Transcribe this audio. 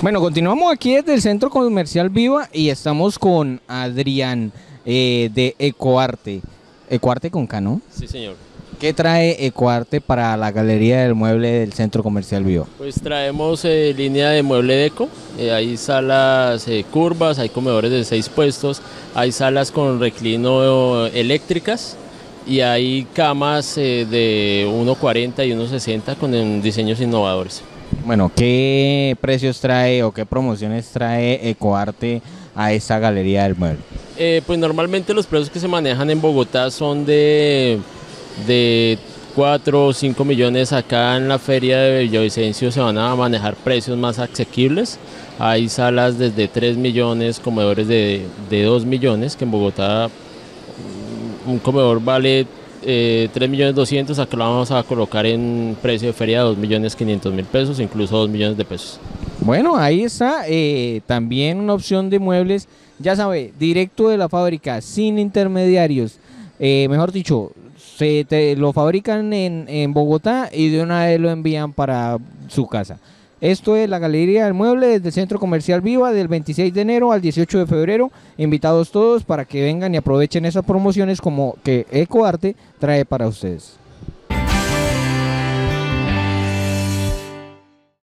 Bueno, continuamos aquí desde el Centro Comercial Viva y estamos con Adrián de Ecoarte. Ecoarte con K, ¿no? Sí, señor. ¿Qué trae Ecoarte para la Galería del Mueble del Centro Comercial Viva? Pues traemos línea de mueble deco, hay salas curvas, hay comedores de 6 puestos, hay salas con reclino eléctricas y hay camas de 1,40 y 1,60 con diseños innovadores. Bueno, ¿qué precios trae o qué promociones trae Ecoarte a esta Galería del Mueble? Pues normalmente los precios que se manejan en Bogotá son de 4 o 5 millones. Acá en la feria de Villavicencio se van a manejar precios más asequibles. Hay salas desde 3 millones, comedores de 2 millones, que en Bogotá un comedor vale 3 millones 200, acá lo vamos a colocar en precio de feria de 2 millones 500 mil pesos, incluso 2 millones de pesos. Bueno, ahí está también una opción de muebles, ya sabe, directo de la fábrica, sin intermediarios. Mejor dicho, lo fabrican en Bogotá y de una vez lo envían para su casa. Esto es la Galería del Mueble desde el Centro Comercial Viva del 26 de enero al 18 de febrero. Invitados todos para que vengan y aprovechen esas promociones como que Ecoarte trae para ustedes.